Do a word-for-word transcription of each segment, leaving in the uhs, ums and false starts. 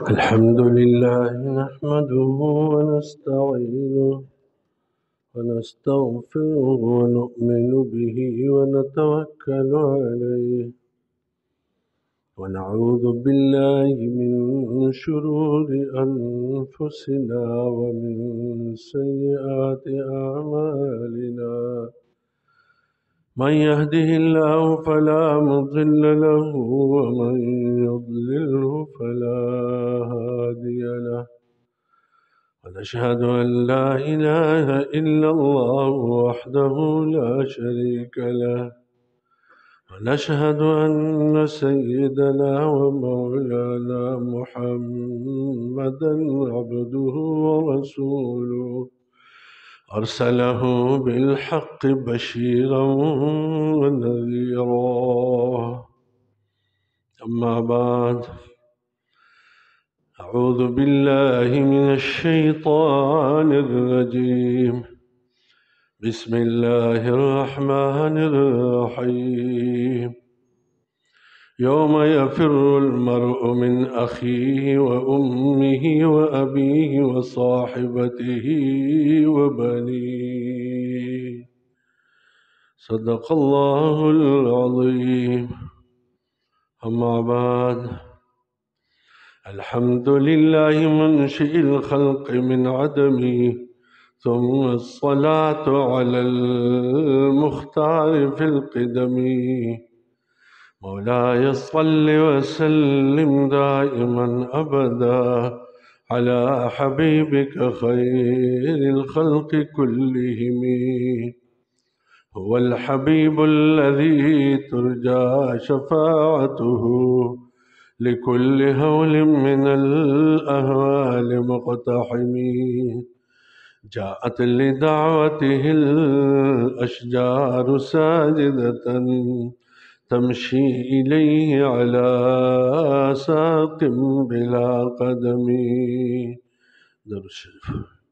الحمد لله نحمده ونستعينه ونستغفره ونؤمن به ونتوكل عليه ونعوذ بالله من شرور أنفسنا ومن سيئات أعمالنا من يهده الله فلا مضل له ومن يضلله فلا هادي له ونشهد أن لا إله إلا الله وحده لا شريك له ونشهد أن سيدنا ومولانا محمدا عبده ورسوله أرسله بالحق بشيرا ونذيرا. أما بعد، أعوذ بالله من الشيطان الرجيم. بسم الله الرحمن الرحيم. يوم يفر المرء من أخيه وأمه وأبيه وصاحبته وبنيه. صدق الله العظيم. أما بعد، الحمد لله منشئ الخلق من عدمه، ثم الصلاة على المختار في القدم. مولاي صل وسلم دائما أبدا على حبيبك خير الخلق كلهم. هو الحبيب الذي ترجى شفاعته لكل هول من الأهوال مقتحم. جاءت لدعوته الأشجار ساجدة تمشي إليه على ساق بلا قدم. درود الشريف.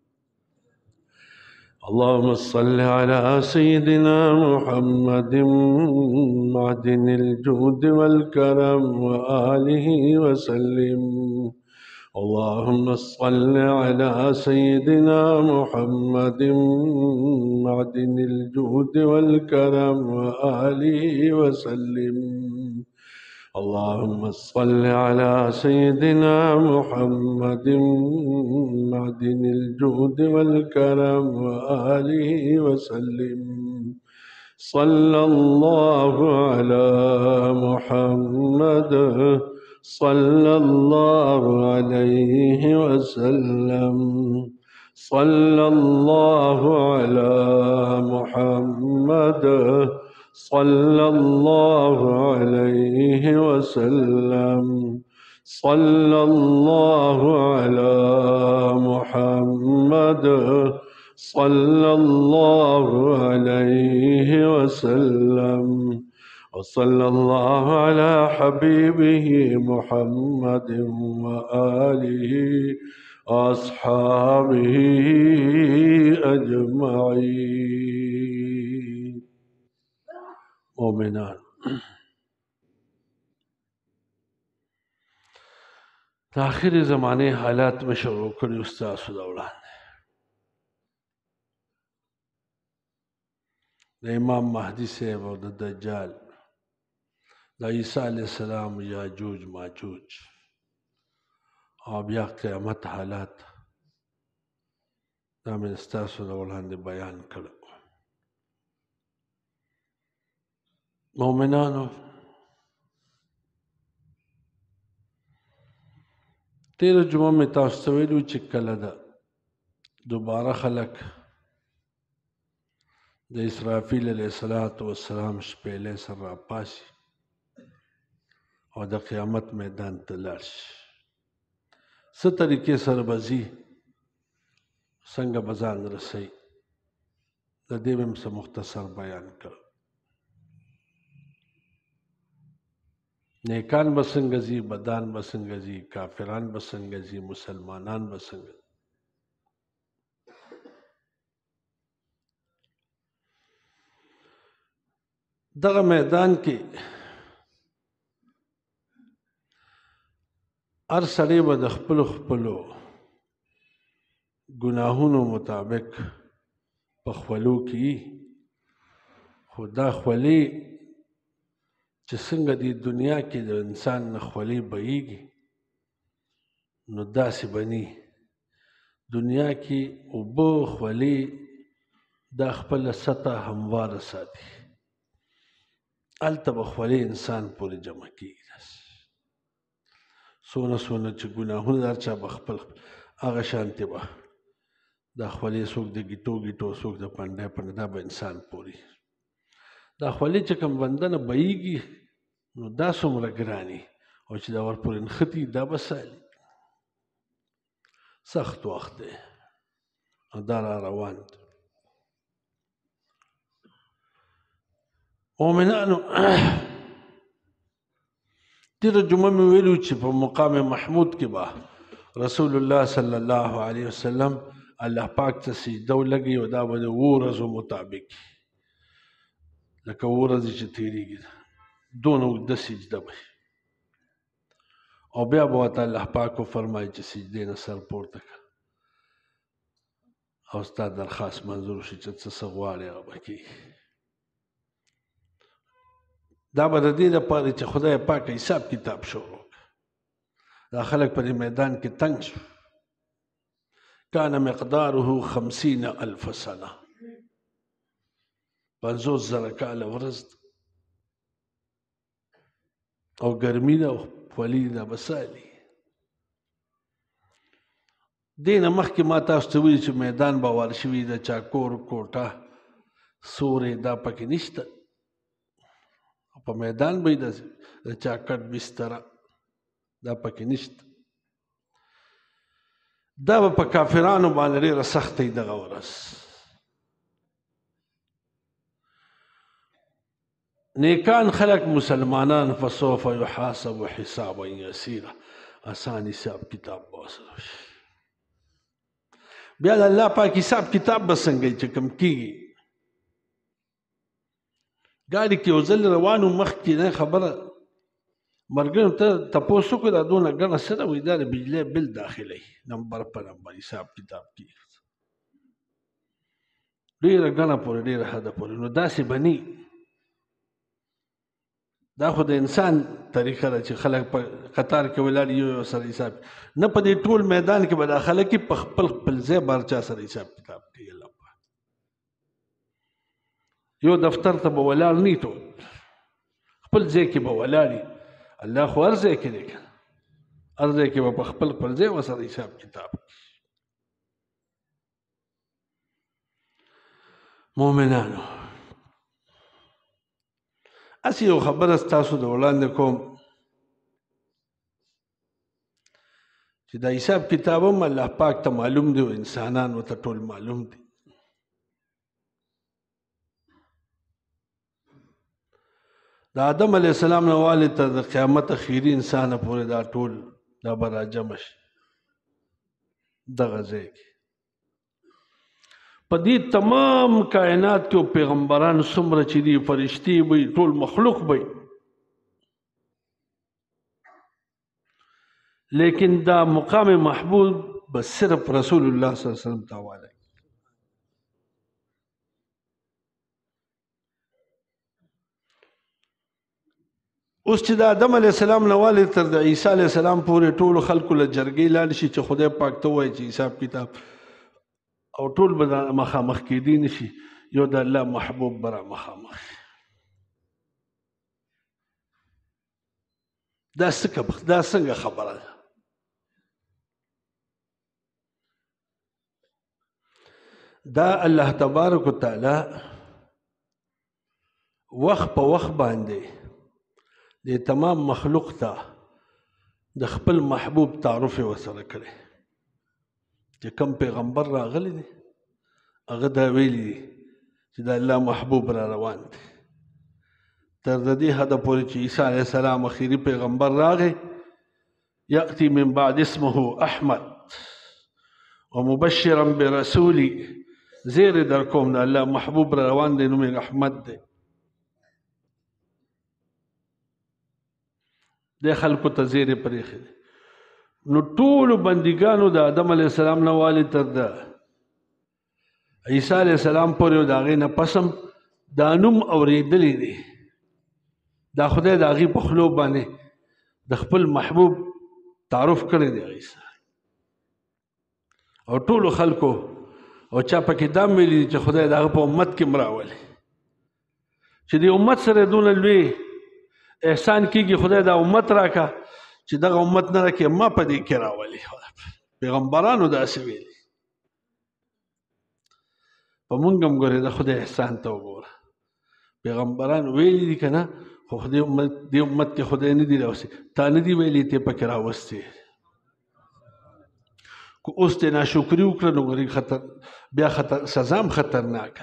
اللهم صل على سيدنا محمد معدن الجود والكرم وآله وسلم. اللهم صل على سيدنا محمد معدن الجود والكرم وآله وسلم. اللهم صل على سيدنا محمد معدن الجود والكرم وآله وسلم. صلى الله على محمد صلى الله عليه وسلم. صلى الله على محمد صلى الله عليه وسلم. صلى الله على محمد صلى الله عليه وسلم. وصلى الله على حبيبه محمد وآله وأصحابه أجمعين. مومنان، آخر زمانے حالات میں شروع کری استاد سدولان دا امام مہدی صاحب اور دا دجال، دا عیسیٰ علیہ السلام، یاجوج ماجوج، اور بیا قیامت حالات دا میں استاد سدولان دے بیان کرو. مومنانو، تیر جمعہ میں تاسو ته ویلو چې کله ده دوباره خلق د اسرافیل علیه السلام شپېلۍ سره راپاسي او د قیامت میدان ته لاړ شي، څه طریقې سره به ځي، څنګه به ځان رسوي، د دې به هم څه مختصر بیان کړو. نیکان به څنګه ځي، بدان به څنګه ځي، کافران به څنګه ځي، مسلمانان به څنګه. دغه میدان کې هر سړی به د خپلو خپلو ګناهونو مطابق په خولو کې خو دا خولې چې څنګه دې دنیا کې د انسان نه خولې بهیږي نو داسې به ني دنیا کې اوبه خولې دا خپله سطح همواره ساتي هلته به خولې انسان پورې جمع کېږي سونه سونه چې ګناهونه هر چا به خپل هغه شانتې به دا خولې څوک د ګیټو ګیټو څوک د پنډی پنډی دا به انسان پورې دا خولې چې کوم بنده نه بهیږي نو دا څومره ګرانې او چې دا ورپورې نښتي دا به سالي سخت وخت دی او دا را روان دی مؤمنانو تیره جمعه مې ویلو چې په مقام محمود کې به رسول الله صلی الله علیه وسلم الله پاک ته سجده ولګي او دا به د اوو ورځو مطابق لکه اووه ورځې چې تېرېږي دونه اوږده سجده به او بیا به ورته الله پاک وفرمایي چې سجدې نه سر پورته کړه او ستا درخواست منظور شي چې څه څه غواړې هغه به کېږي دا به د دې لپاره چې خدای پاک حساب کتاب شروع دا خلک په دې میدان کې تنګ شو کان مقداره خمسین الف سنه پنځوس زره کاله ورځ او ګرمي ده او خولې ده به سالي دې نه مخکې ما تاسو ته ویلي چې میدان به وار شوي د چا کور کوټه سورې دا پکې نشته په میدان به د چا کټ بستره دا پکې نشته دا به په کافرانو باندې ډېره سخته وي دغه ورځ نیکان خلق مسلمانان فسوف یحاسب حسابا یسیرا آسان حساب کتاب به ورسره وشي بیا د الله پاک حساب کتاب به څنګه چې کوم کېږي ګاډي کې یو ځل روانو مخکې نه خبره مرګرو ته تپوس وکړو دا دونه ګڼه څه ده وایي دا د بجلۍ بل داخلوي نمبر په نمبر حساب کتاب کېږي ډېره ګڼه پورې ډېره حده پورې نو داسې به ني دا خو د انسان طریقه ده چې خلک په قطار کې ولاړ یو یو سره حساب نه په دې ټول میدان کې به دا خلک په خپل خپل ځای به هر چا سره حساب کتاب کوي یو دفتر ته به ولاړ نه ټول خپل ځای کې به ولاړي الله خو هر ځای کې دی که هر ځای کې به په خپل خپل ځای ورسره حساب کتاب مؤمنانو هسې یو خبره ستاسو د وړاندې کوم چې دا حساب کتاب هم الله پاک ته معلوم دی او انسانانو ته ټول معلوم دی د آدم علیه السلام نه والې ته د قیامت اخري انسانه پورې دا ټول دا به راجمع شي دغه ځای کې په دې تمام کائنات کې پیغمبران څومره چې دي فرشتي وي ټول مخلوق وي لیکن دا مقام محبوب بس صرف رسول الله صلی الله علیه وسلم ته حواله اوس چې د آدم علیه السلام نه والې تر د عیسی علیه السلام پورې ټولو خلکو له جرګې لاړ شي چې خدای پاک ته ووایي چې حساب کتاب او ټول به مخامخ کېدی نه شي یو د الله محبوب به را مخامخ شي دا څنګه خبره ده دا الله تبارک وتعالی وخت په وخت باندې د تمام مخلوق ته د خپل محبوب تعارف ورسره کړی چې کوم پیغمبر راغلی دی هغه دا ویلي دي چې د الله محبوب را روان دی تر د دې حده پورې چې عیسی علیه السلام اخري پیغمبر راغی یأتي من بعد اسمه احمد ومبشرا برسولي زیر در کوم د الله محبوب را روان دی نوم یې احمد دی د خلکو ته زیرې پرېښې دي نو ټولو بندګانو د آدم علیه السلام نه والي تر د عیسی علیه السلام پورې او د هغې نه پسم دا نوم اورېدلی دی. دا خدای د هغې په خولو باندې د خپل محبوب تعارف کړی دی عیسی او ټولو خلکو او چا پکې دا ویلي چې خدای د هغه په امت کې مراولي چې د امت سره دونه لوی احسان کېږي خدای دا امت راکا چې دغه امت نه راکې ما په دې کې راولي. پیغمبرانو داسې ویلي په مونږ هم ګورې د خدای احسان ته وګوره. پیغمبران ویلي دي که نه خو دې امت دې امت کې خدای نه دي راوستي تا نه دي ویلي ته پکې راوستي کو اوس ته ناشکري وکړه نو ګورې خطر بیا خطر سزا هم خطرناکه.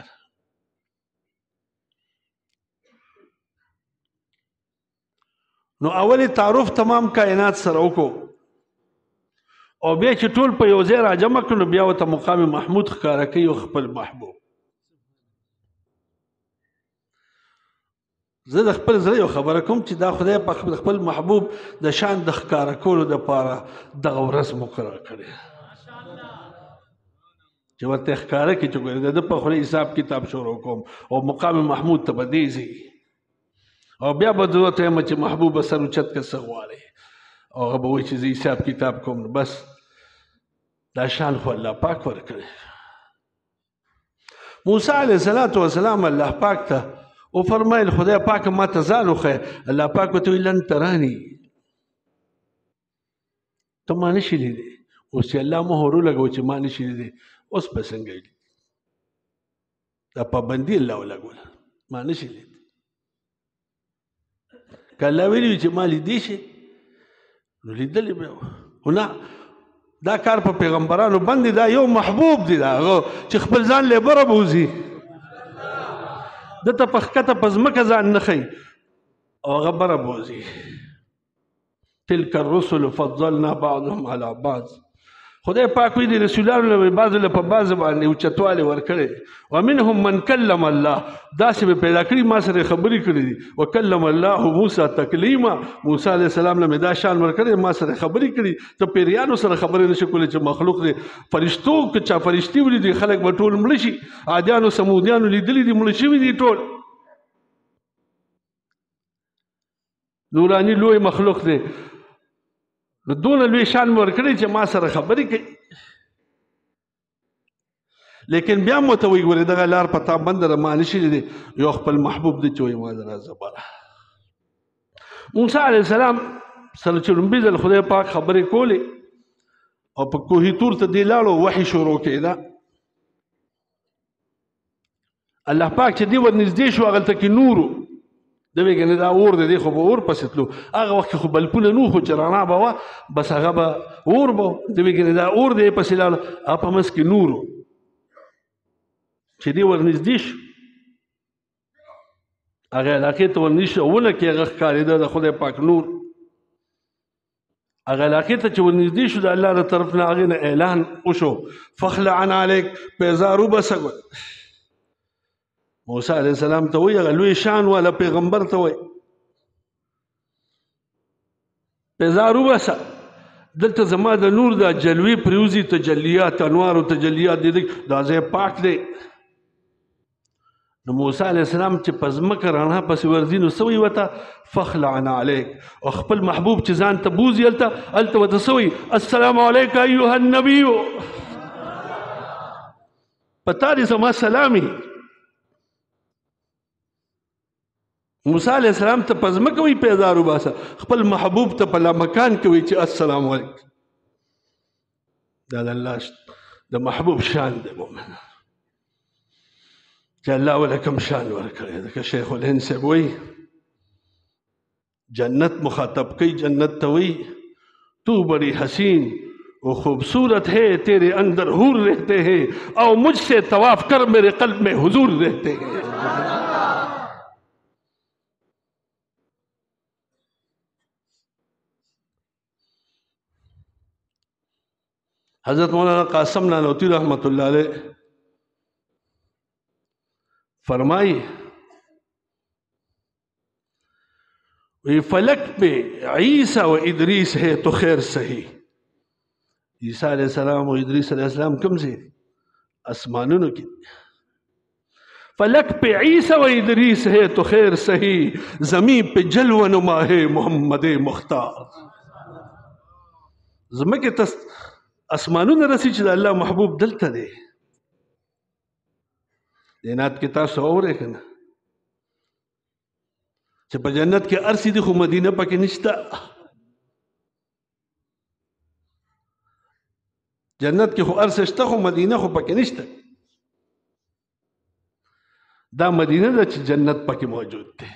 نو اولی تعارف تمام کائنات سره وکړو او بیا چې ټول په یو ځای راجمع کړو نو بیا ورته مقام محمود ښکاره کوي او خپل محبوب. زه د خپل زړه یو خبره کوم چې دا خدای په خپل محبوب د شان د ښکاره کولو دپاره دغه ورځ مقرر کړې چې ورته ښکاره کړي چې ګورې د ده په خوله حساب کتاب شروع کوم او مقام محمود ته به دې ځي او بیا به دو ته یم چې محبوبه سر اوچت که څه غواړې او هغه به وایي چې زه حساب کتاب کوم نو بس دا شان خو الله پاک ورکړی. موسی علیه السلام الله پاک ته وفرمایل خدای پاک ما ته ځان وښیه. الله پاک ورته وایي لن تراني ته ما نشي لیدی. اوس چې الله مهر ولګو چې ما نشي لیدی اوس به څنګه وي دا پابندي الله ولګوله ما نشي لیدی. که الله ویلي وي چې ما لیدی شي نو لیدلی به خو نه دا کار په پیغمبرانو باندې دا یو محبوب دی دا هغه چې خپل ځان لیبره بوځي دته په ښکته په ځمکه ځان نه ښیي او هغه بره بوځي. تلک الرسل فضلنا بعضهم على بعض. خدای پاک وی دی رسولانو له بعضو له په بعض باندې اوچتوالی ورکړی. ومنهم من کلم الله داسې به پیدا کړي ما سره خبرې کړي دي. وکلم الله موسی تکلیما موسی علیه السلام له مې دا شان ورکړی ما سره خبرې کړي. ته پیریانو سره خبرې نشي کولی چې مخلوق دی فرشتو که چا فرشتي ولیدي خلک به ټول مړه شي. عادیانو سمودیانو لیدلي دي مړه شوي دي ټول. نوراني لوی مخلوق دی نو دونه لوی شان مې ورکړی چې ما سره خبرې کوي. لیکن بیا هم ورته وایي ګورې دغه لار په تا بنده ده ما نشي لیدی یو خپل محبوب دی چې وایي ما د راځه بره. موسی علیه السلام سره چې لومبي ځل خدای پاک خبرې کولې او په کوهي تور ته دې لاړو وحي شروع کېده. الله پاک چې دې ورنږدې شو هغلته کې نورو د وی کنه دا اور دی خو به اور پسې تلو. هغه وخت خو بلپونه نو خو چې رڼا به وه بس هغه به اور به د وی کنه دا اور دی پسې لاړه هغه په منځ کې نور و چې دی ورنږدې شو هغه علاقې ته ورنږدې شو ونه کې هغه ښکارېده د خدای پاک نور. هغه علاقې ته چې ورنږدې شو د الله د طرف نه هغې نه اعلان وشو فخلع عن علیک پیزار وبسه. موسی علیه السلام ته وایي هغه لوی شان والا پیغمبر ته وایي پیزار وبسه دلته زما د نور دا جلوې پریوزي تجلیات انوار او تجلیات دي دا ځای پاک دی. نو موسی علیه السلام چې په ځمکه رڼا پسې ورځي نو څه وایي ورته فخلع عن علیک او خپل محبوب چې ځان ته بوځي هلته هلته ورته څه وایي السلام علیک ایها النبي په تا دې زما سلامي. موسی علیه السلام ته په ځمکه وایي پیزار وباسه خپل محبوب ته په لامکان کې وایي چې السلام علیکم. دا د الله د محبوب شان دی مومن چې الله وله کوم شان ورکړی. ځکه شیخ الهند صاحب وایي جنت مخاطب کوي جنت ته وایي تو بڑی حسین وہ خوبصورت ہے تیرے اندر حور رہتے ہیں او مجھ سے طواف کر میرے قلب میں حضور رہتے ہیں. حضرت مولانا قاسم نانوتوی رحمۃ اللہ علیہ فرمائی فلک پہ عیسیٰ و ادریس ہے تو خیر صحیح عیسیٰ علیہ السلام اور ادریس علیہ السلام کم سے اسمانونو کی فلک پہ عیسیٰ و ادریس ہے تو خیر صحیح زمین پہ جلوہ نما ہے محمد مختار زمکہ تس اسمانونو رسی چیز اللہ محبوب دلتا دے دینات کی تاسو اور ایک نا چھ پا جنت کے ارسی دی خو مدینہ پا کے نشتا جنت کی خو ارسشتا خو مدینہ خو پا کے نشتا دا مدینہ دا چھ جنت پا کے موجود تھے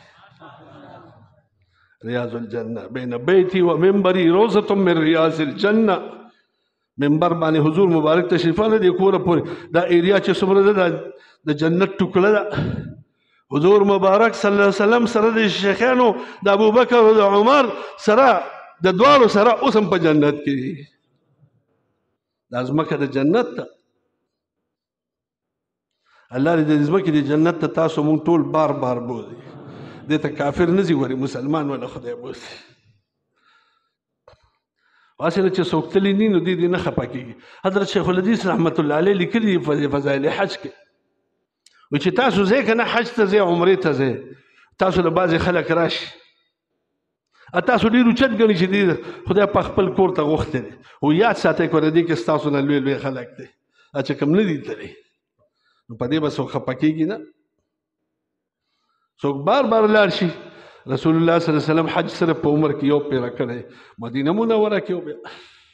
ریاض الجنہ بین بیتی و منبری روزت من ریاض الجنہ منبر بانے حضور مبارک تشریفانہ دی کورا پوری دا ایریا چھ سمرد دا دا جنت ٹکلا دا حضور مبارک صلی اللہ علیہ وسلم سره د شیخانو د ابو بکر او د عمر سره د دوالو سره اوسم په جنت کې د ازمکه د جنت ته الله دې د ازمکه د جنت ته تاسو مونږ ټول بار بار بوزي دې ته کافر نه زی وری مسلمان ولا خدای بوزي واسه چې څوک تللی نه نو دې نه خپه کیږي حضرت شیخ الحدیث رحمت الله علیه لیکلي فضائل حج کې و چې تاسو ځای که نه حج ته ځای عمرې ته ځای تاسو له بعضې خلک راشي تاسو ډېر اوچت ګڼي چې دې خدای په خپل کور ته غوښتی دی خو یاد ساتئ که د دې کې ستاسو نه لوی لوی خلک دی چې کوم نه دي تللی نو په دې به څوک خفه کېږي نه څوک بار بار لاړ شي رسول الله صلی الله علیه وسلم حج صرف په عمر کې یو پیره کړی مدینه منوره کې یو بیا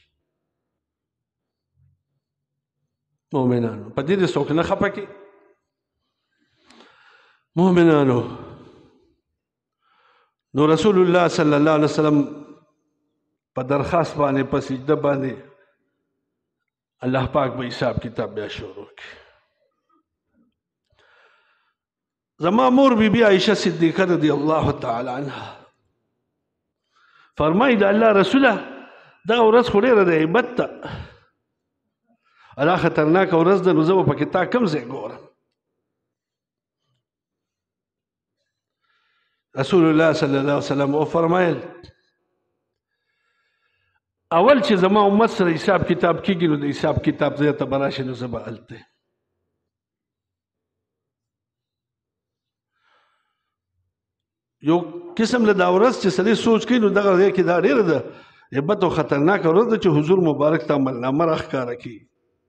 مؤمنانو په دې دې څوک نه خفه کېږي مومنانو نو رسول الله صلی الله علیه وسلم په درخواست باندې په سجده باندې الله پاک به حساب کتاب بیا شروع کړي زما مور بی بی عائشہ صدیقہ رضی اللہ تعالی عنها فرمایي د الله رسوله دغه ورځ خو ډېره د عیبت ته الله خطرناکه ورځ ده نو زه به پکې تا کوم ځای ګورم رسول الله صلی الله علیه وسلم او فرمایل اول چې زما امت سره حساب کتاب کېږي نو د حساب کتاب ځای ته به راشي نو زه به هلته یو قسم له دا ورځ چې سړی سوچ کوي نو دغه ځای کې دا ډېره ده هیبت او خطرناکه ورځ ده چې حضور مبارک ته عملنامه راښکاره کړي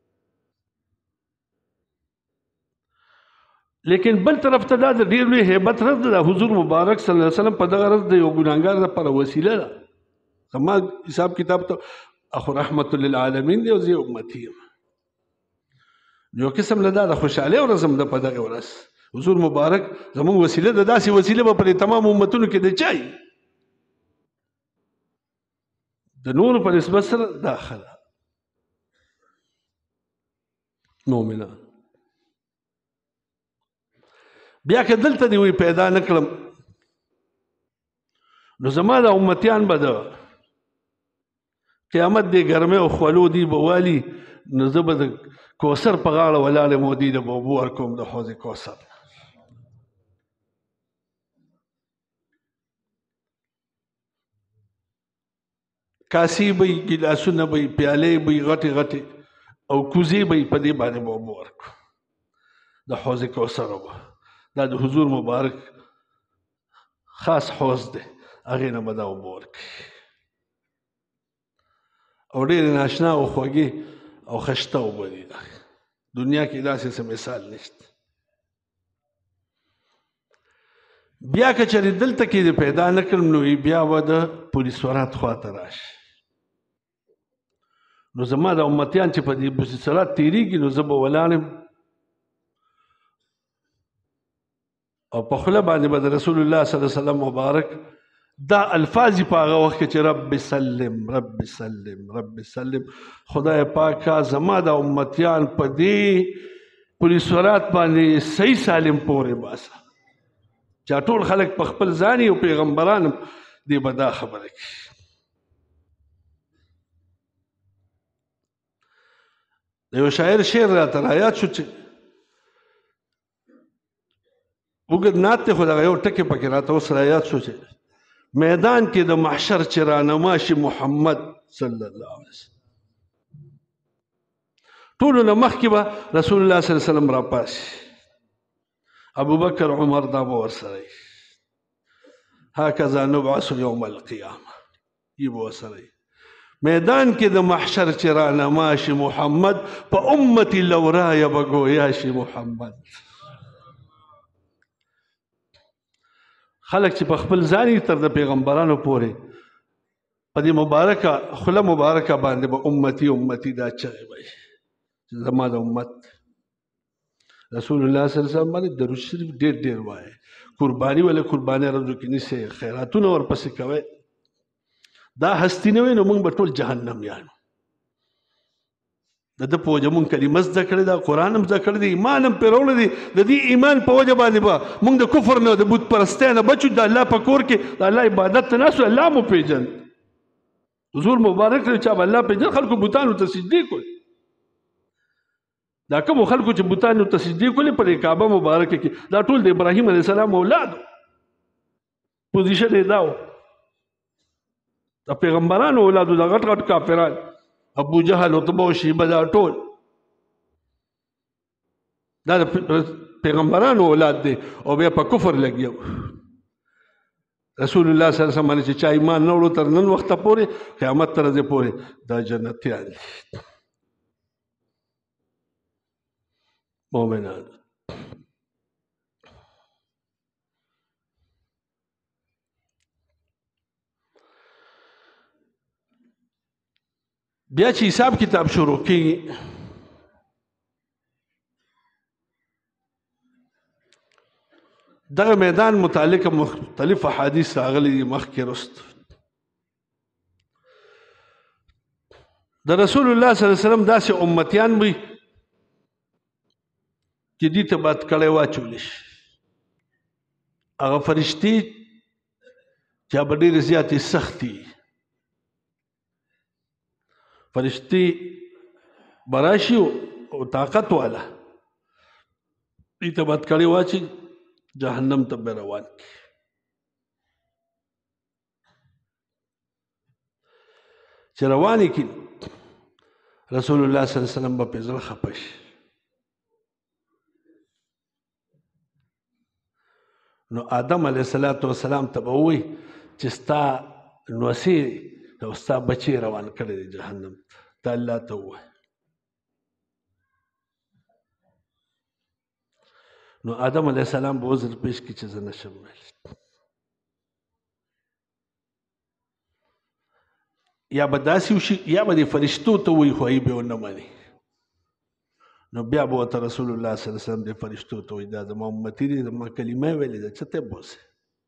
لیکن بل طرف ته دا د ډېر لوی هیبت ورځ ده حضور مبارک صلی الله علیه وسلم په دغه ورځ د یو ګناهګار لپاره وسیله ده زما حساب کتاب ته اخو رحمت للعالمین دی او زه امتی یم یو قسم له دا د خوشحالۍ ورځ هم ده په دغه ورځ حضور مبارک زموږ وسیله ده داسې وسیله به په تمام امتونو کې د چای د نورو په نسبت سره داخله مؤمنان بیا که دلته دی وی پیدا نه کړم نو زما د امتیان به د قیامت دی ګرمۍ او خولو دی به والي نو زه به د کوثر په غاړه ولاړ یم او دوی ته به اوبه ورکوم د حوض کوثر کاسې به یې ګیلاسونه به یې پیالې به یې غټې غټې او کوزې به یې په دې باندې به اوبه ورکړو د حوض کوثر به دا د حضور مبارک خاص حوض دی هغې نه به دا اوبه ورکړي او ډېرې ناشنا او خوږې او خشته اوبه دي دنیا کې داسې څه مثال نشته بیا که چېرې دلته کې پیدا نه کړم نو بیا به د پولیس ورات خواته راشي نو زما د امتیان چې په دې پولیس ورات تېرېږي نو زه به ولاړ یم او په خوله باندې به د رسول الله صلی الله علیه وسلم مبارک دا الفاظ په هغه وخت کې چې رب سلم رب سلم رب سلم خدای پاکه زما د امتیان په دې پولیس ورات باندې صحیح سالم پورې باسه چا ټول خلک په خپل ځان او پیغمبران دې به دا خبره کوي د یو شاعر شعر راته رایاد شو چې اوږد نعت دی خو دغه یو ټکي پکې راته اوس رایاد شو چې میدان کې د محشر چې رانما شي محمد صلی الله علیه وسلم ټولو نه مخکې به رسول الله صلی الله علیه وسلم راپاسي، ابو بکر عمر دا به ورسره وي. هکذا نبعث یوم القیامه، یې به ورسره وي. میدان کې د محشر چې رانما شي محمد، په امتي لورایه به ګویا شي محمد. خلک چې په خپل ځان تر د پیغمبرانو پورې په دې مبارکه خوله مبارکه باندې به امتي امتي دا چغې وایي چې زما د امت رسول الله صلی الله علیه وسلم باندې درود شریف ډېر ډېر وایي. قرباني ولا قرباني ورځو کې نیسئ، خیراتونه ورپسې کوئ. دا هستی نه وي نو موږ به ټول جهنم یانو. د ده په وجه موږ کلمه زده کړې ده، قرآن هم زده کړی دی، ایمان هم پرې راوړی دی. د دې ایمان په وجه باندې به موږ د کفر نه د بت پرستۍ نه بچو، د الله په کور کې د الله عبادت ته ناست، الله مو پېژند. حضور مبارک دی چا به الله پېژند. خلکو بوتانو ته سجدې کولې، دا کومو خلکو چې بوتانو ته سجدې کولې په دې کعبه مبارکه کې، دا ټول د ابراهیم علیه السلام اولاد. پوزیشن یې دا و، د پیغمبرانو اولادو، د غټ غټ کافران ابو جهل عتبه او شیبه، دا ټول دا د پیغمبرانو اولاد دی او بیا په کفر لګیو. رسول الله صلی الله علیه وسلم باندې چې چا ایمان نه وړو تر نن وخته پورې قیامت تر ورځې پورې دا جنتیان دي مؤمنان. بیا چې حساب کتاب شروع کېږي، دغه میدان متعلق مختلف احادیث راغلي دي مخکې رست. د رسول الله صلی الله علیه وسلم داسې امتیان وي چې دې ته به اتکړی واچولی شي. هغه فرشتې چې به ډېرې زیاتې سختې وي، فرشتې به راشي او طاقت والا دې ته به اتکړی واچي، جهنم ته به روان کړي. چې روان یې کړي رسول الله صلی الله علیه وسلم به پرې زړه خفه شي. نو آدم علیه السلام ته به ووایي چې ستا نوسې او ستا بچی روان کړی دی جهنم ته، ته الله ته ووایه. نو آدم علیه السلام به عذر پیش کړي چې زه نشم ویلی، یا به داسې وشي یا به دې فرشتو ته ووایي خو هغوی به ونه مني. نو بیا به ورته رسول الله صلی الله علیه وسلم دې فرشتو ته وایي دا زما امتي دی، زما کلمه یې ویلې ده، څه ته بوسې.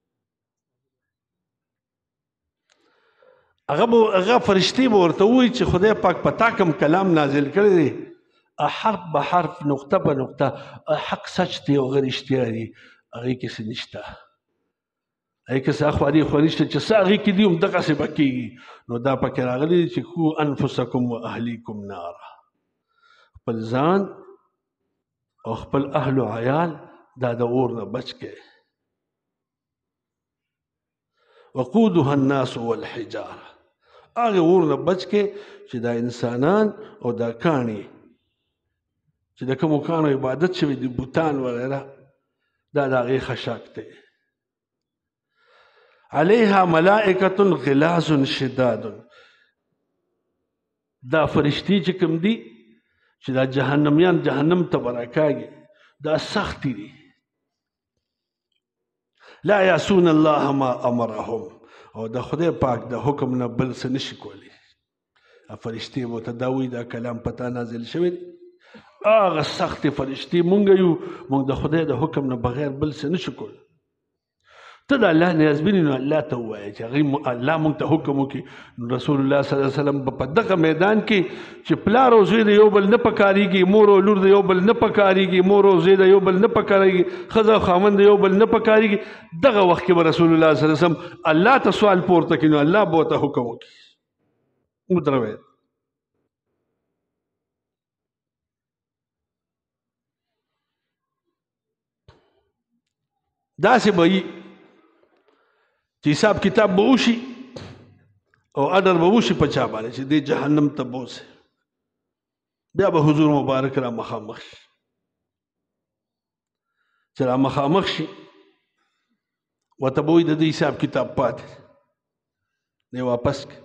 هغه به هغه فرشتې به ورته ووایي چې خدای پاک په تا کوم کلام نازل کړی دی، حرف به حرف، نقطه به نقطه، حق سچ دی او هغه رښتیا دي، هغې کې څه نشته، هغې کې څه اخواري خو نشته، چې څه هغې کې دي همدغسې به کېږي. نو دا پکې راغلي دي چې قو انفسکم و اهلیکم نارا، خپل ځان او خپل اهل و عیال دا د اور نه بچ کړئ. وقودها الناس والحجاره، هغې اور نه بچ کړئ چې دا انسانان او دا کاڼي چې د کومو کاڼو عبادت شوي دي، بوتان وغیره، دا د هغې خشاک دی. علیها ملائکة غلاظ شداد، دا فرشتي چې کوم دي چې دا جهنمیان جهنم ته به راکاږي، دا سختي دي. لا یعصون الله ما امرهم، او د خدای پاک د حکم نه بل څه نشي کولی. فرشتې به ورته دا وایي دا کلام په تا نازل شوی دی، هغه سختې فرشتې مونږ یو، مونږ د خدای د حکم نه بغیر بل څه نشو کولی. ته د الله نیازبین نو الله ته ووایه چې هغې الله مونږ ته حکم وکړي. نو رسول الله صلی الله علیه وسلم په دغه میدان کې چې پلار او زوی د یو بل نه پکارېږي، مور او لور د یو بل نه پکارېږي، مور او زوی د یو بل نه پکارېږي، ښځه او خاوند د یو بل نه پکارېږي، دغه وخت کې به رسول الله صلی الله علیه وسلم الله ته سوال پورته کړي، نو الله به ورته حکم وکړي. ودروئ داسې به وي چې حساب کتاب به وشي او اډر به وشي په چا باندې چې دې جهنم ته بوځي. بیا به حضور مبارک را مخامخ شي. چې را مخامخ شي ورته به وایي د دې حساب کتاب پاتې دی واپس کړي.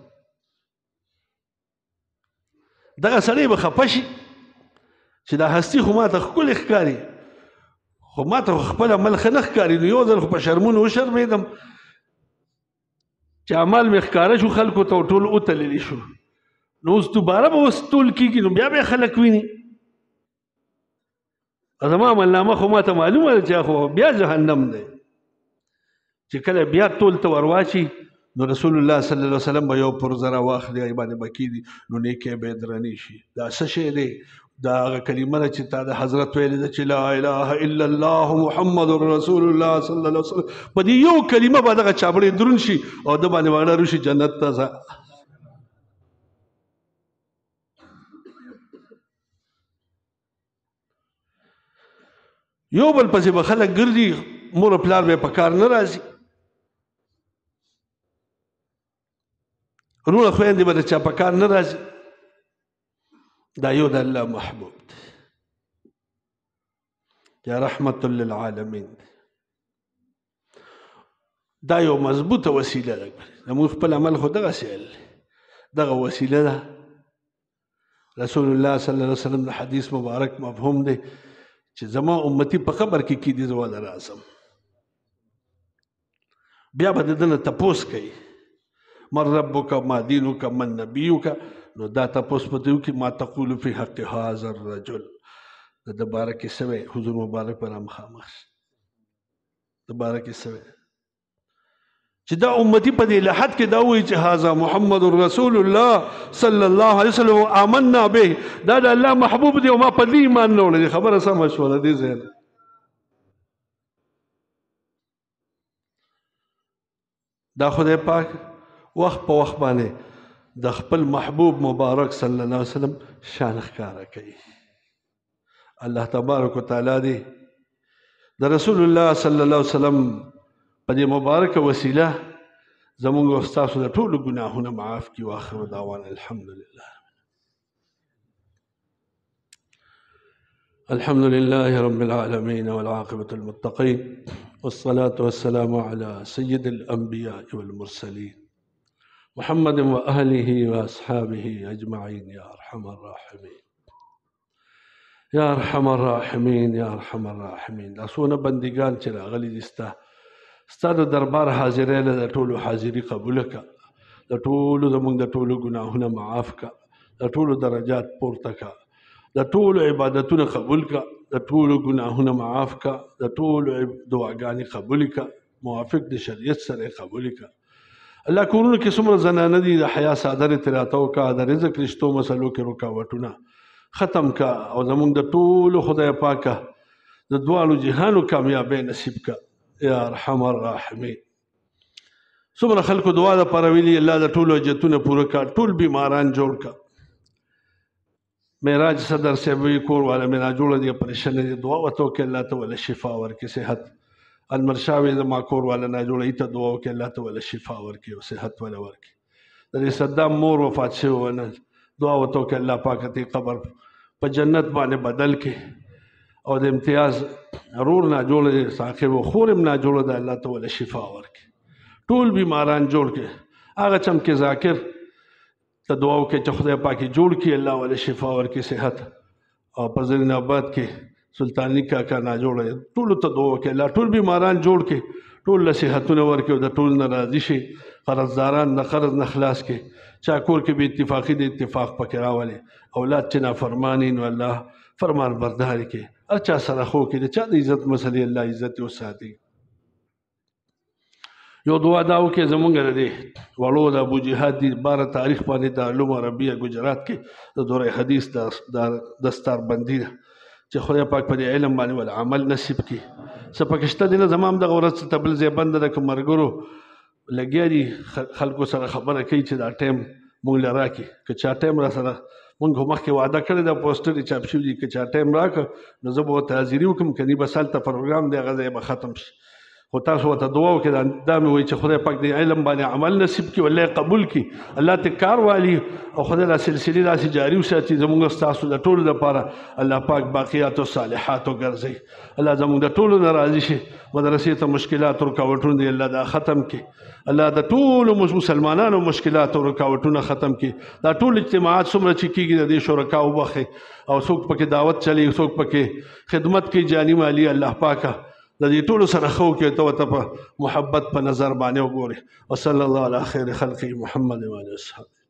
دغه سړی به خفه شي چې دا هستي خو ما ته ښکلې ښکاري خو ما ته خپل عمل ښه نه ښکاري، نو یو ځل خو په شرمونو وشرمېدم چې عمل مې ښکاره شو خلکو ته ټول وتللی شو، نو اوس دوباره به اوس ټول کېږي نو بیا به خلک ویني. زما عملنامه خو ما ته معلومه ده چې خو بیا جهنم دی. چې کله بیا ټول ته ور واچي نو رسول الله صلی الله علیه وسلم به یو پرزه راواخلي هغې باندې به کېږي نو نیکۍ به یې درنې شي. دا څه شی دی؟ دا هغه کلمه ده چې تا د حضرت ویلې ده چې لا اله الا الله محمد رسول الله صلی الله علیه وسلم. په دې یو کلمه به دغه چابړې دروند شي او د باندې وړه روشي جنت ته ځه. یو بل پسې به خلک ګرځي، مور او پلار به په کار نه راځي، رونه خویندې به د چا په کار نه راځي. دا یو د الله محبوب دی، یا رحمت للعالمین. دا یو مضبوطه وسیله ده. زموږ خپل عمل خو دغسې دغه وسیله ده. رسول الله صلی الله علیه وسلم د حدیث مبارک مفهوم دی چې زما امتی په قبر کې کېدي زه والا راځم، بیا به د ده نه تپوس کوي من ربک ما دینک من نبیک، نو دا تپوس به دې وکړي ما تقول فی حق هذا الرجل. د ده باره کې څه وی؟ حضور مبارک به رامخامخ شي. د باره کې څه وی چې دا امتی په دې لحد کې دا وایي چې هذا محمد رسول الله صلی الله علیه وسلم آمنا به، دا د الله محبوب دی او ما په دې ایمان نه وړی. خبره سمه شوله دې ځای نه. دا خدای پاک وخت په وخت باندې د خپل محبوب مبارک صلی الله علیه وسلم شان ښکاره کوي. الله تبارک وتعالی دی د رسول الله صلی الله علیه وسلم په دې مبارکه وسیله زمونږ او ستاسو د ټولو ګناهونه معاف کړي. واخر دعوانا الحمد لله الحمد لله رب العالمين والعاقبة المتقين والصلاة والسلام على سيد الأنبياء والمرسلين محمد وأهله وأصحابه أجمعين يا أرحم الراحمين يا أرحم الراحمين يا أرحم الراحمين. لاسونه بندگان چې راغلي دي ستا ستا د دربار حاضرۍ له د ټولو حاضري قبوله کړه، د ټولو زموږ د ټولو ګناهونه معاف کړه، د ټولو درجات پورته کړه، د ټولو عبادتونه قبول کړه، د ټولو ګناهونه معاف کړه، د ټولو دعاګانې قبول کړه، موافق د شریعت سره قبول کړه. الله کورونو کې څومره زنانه دي د حیا څادرې ترې راته وکړه، د رزق رشتو مسلو کې رکاوټونه ختم کړه او زموږ د ټولو خدای پاکه د دواړو جهانو کامیابۍ نصیب کړه یا ارحم الراحمین. څومره خلکو دعا دپاره ویلي الله د ټولو حاجتونه پوره کړه، ټول بیماران جوړ کړه. معراج صدر صاحب وی کور والا مینا جوړه دي پریشانه دي، دعا ورته وکړه الله ته ولا شفا ورکړي صحت. المرشاوي زما کور والا نه جوړه ایته دعا وکړه الله ته ولا شفا ورکړي او صحت ولا ورکړي. د صدام مور وفات شوی ونه دعا ورته وکړه الله پاک دې قبر په جنت باندې بدل کړي او د امتیاز رور نه جوړه دي صاحب خور هم نه جوړه ده الله ته ولا شفا ورکړي. ټول بیماران جوړ کړي. هغه چم کې ذاکر ته دعا وکړي چې خدای پاکي جوړ کړي الله ولا شفا ورکړي صحت. او په زرین آباد کې سلطانی کاکا نه جوړه ټولو ته دعا وکړي الله ټول بیماران جوړ کړي، ټول له صحتونه ورکړي او د ټول نه راضي شي. قرضداران د قرض نه خلاص کړي، چا کور کې به اتفاقي د اتفاق پکې راولي، اولاد چې نافرماني نو الله فرمان برداري کړي، هر چا سره خو کې د چا د عزت مسلې الله عزت وساتي. یو دعا دا وکړي زمونږ د دې وړو د ابو جهاد دي باره تاریخ باندې د علوم عربیه ګجرات کې د دوره حدیث د دستار بندي ده چې خدای پاک په دې علم باندې ول عمل نصیب کړي. څه پکې شته دي نه زما هم دغه ورځ ته بل ځای بنده ده که ملګرو لګیا دي خلکو سره خبره کوي چې دا ټایم مونږ له راکړي، که چا ټایم را سره مونږ خو مخکې وعده کړې ده پوسټر یې چاپ شوي دي، که چا ټایم راکړه نو زه به ورته حاضري وکړم، کني بس هلته پروګرام دی هغه ځای به ختم شي. خو تاسو ورته دعا وکړئ دا مې وایي چې خدای پاک دې علم باندې عمل نصیب کړي الله یې قبول کړي الله ته کار والي او خدای دا سلسلې داسې جاري وساتي زموږ ستاسو د ټولو لپاره الله پاک باقیات او صالحات وګرځوي الله زموږ د ټولو نه راضي شي مدرسې ته مشکلات او رکاوټونه دې الله دا ختم کړي الله د ټولو مسلمانانو مشکلات او رکاوټونه ختم کړي دا ټول اجتماعات څومره چې کېږي د دې شرکا وبخي او څوک پکې دعوت چلی څوک پکې خدمت کوي جاني مالي الله پاکه د دې ټولو سره خو کې ته ته په محبت په نظر باندې وګوري وصلی الله علی خیر خلقه محمد و علیه وسلم